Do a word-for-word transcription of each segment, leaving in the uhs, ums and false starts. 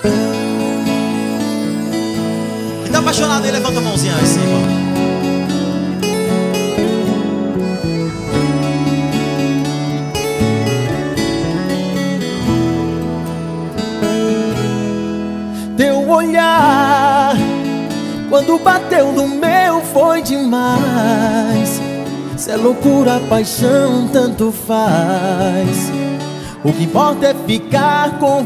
Quem tá apaixonado aí, levanta a mãozinha aí em cima. Teu olhar, quando bateu no meu, foi demais. Se é loucura, paixão, tanto faz. O que importa é ficar com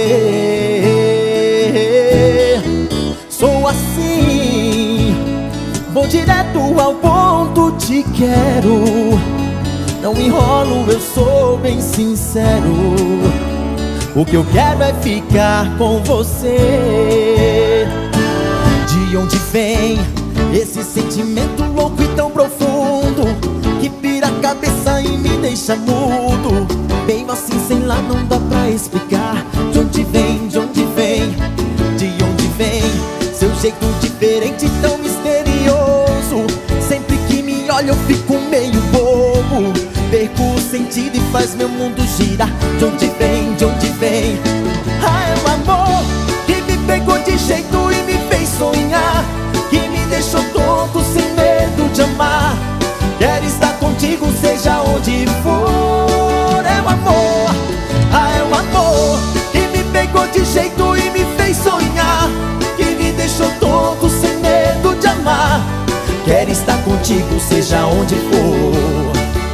você. Sou assim, vou direto ao ponto, te quero. Não enrolo, eu sou bem sincero. O que eu quero é ficar com você. De onde vem esse sentimento louco e tão profundo, que pira a cabeça e me deixa mudo? Meio assim, sei lá, não dá pra explicar. De onde vem, de onde vem, de onde vem seu jeito diferente, tão misterioso. Sempre que me olha eu fico meio bobo, perco o sentido e faz meu mundo girar. De onde vem, de onde vem? Ah, é o amor que me pegou de jeito e me fez sonhar, que me deixou tonto sem medo de amar. Quero estar contigo, seja onde for. É o amor, ah, é o amor que me pegou de jeito e me fez sonhar, que me deixou tonto sem medo de amar. Quero estar contigo, seja onde for.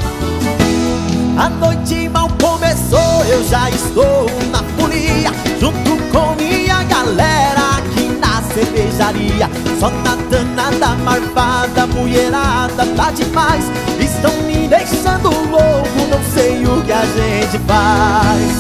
A noite mal começou, eu já estou na folia, junto com minha galera aqui na cervejaria. Só na danada marvada, mulherada tá demais. Estão me deixando louco, não sei o que a gente faz.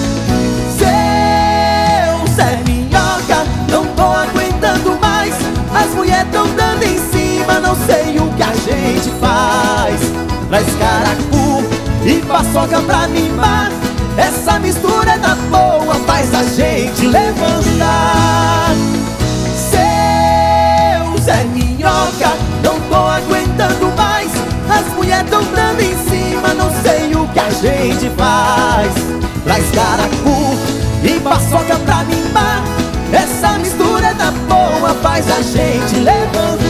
Seu Zé Minhoca, não tô aguentando mais. As mulheres tão dando em cima, não sei o que a gente faz. Traz caracu e paçoca pra animar, essa mistura é da boa, faz a gente levantar. Seu Zé Minhoca, não tô aguentando mais. As mulheres tão dando em cima, não sei o que a gente faz. Traz caracu e paçoca pra animar, essa mistura é da boa, faz a gente levantar.